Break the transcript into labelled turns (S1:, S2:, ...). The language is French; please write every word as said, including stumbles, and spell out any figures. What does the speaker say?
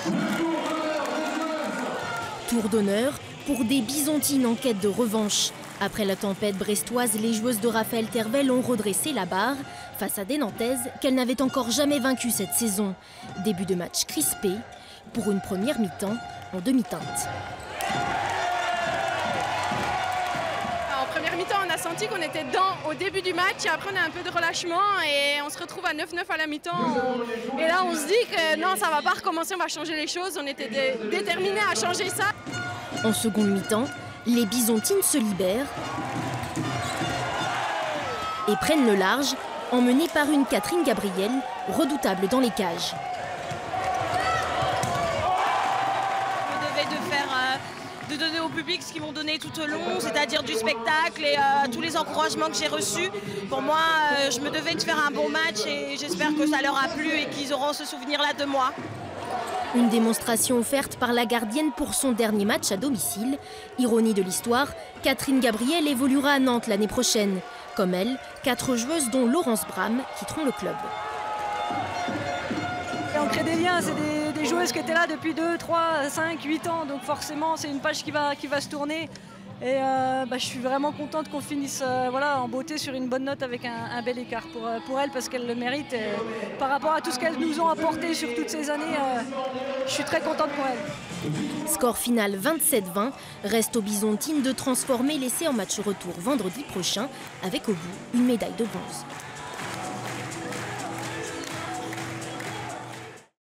S1: Tour d'honneur pour des Bisontines en quête de revanche. Après la tempête brestoise, les joueuses de Raphaël Tervel ont redressé la barre face à des Nantaises qu'elles n'avaient encore jamais vaincues cette saison. Début de match crispé pour une première mi-temps en demi-teinte.
S2: En première mi-temps, on a senti qu'on était dedans au début du match et après on a un peu de relâchement et on se retrouve à neuf neuf à la mi-temps. Et là, on se dit que non, ça va pas recommencer, on va changer les choses. On était dé déterminés à changer ça.
S1: En seconde mi-temps, les Bisontines se libèrent et prennent le large, emmenées par une Catherine Gabriel, redoutable dans les cages.
S3: Je devais de faire, euh, de donner au public ce qu'ils m'ont donné tout au long, c'est-à-dire du spectacle et euh, tous les encouragements que j'ai reçus. Pour moi, euh, je me devais de faire un bon match et j'espère que ça leur a plu et qu'ils auront ce souvenir-là de moi.
S1: Une démonstration offerte par la gardienne pour son dernier match à domicile. Ironie de l'histoire, Catherine Gabriel évoluera à Nantes l'année prochaine. Comme elle, quatre joueuses dont Laurence Bram quitteront le club.
S4: Et on crée des liens, c'est des, des joueuses qui étaient là depuis deux, trois, cinq, huit ans. Donc forcément, c'est une page qui va, qui va se tourner. Et euh, bah, je suis vraiment contente qu'on finisse euh, voilà, en beauté sur une bonne note avec un, un bel écart pour, euh, pour elles parce qu'elles le méritent. Et par rapport à tout ce qu'elles nous ont apporté sur toutes ces années, euh, je suis très contente pour elles.
S1: Score final vingt-sept vingt, reste aux Bisontines de transformer l'essai en match retour vendredi prochain avec au bout une médaille de bronze.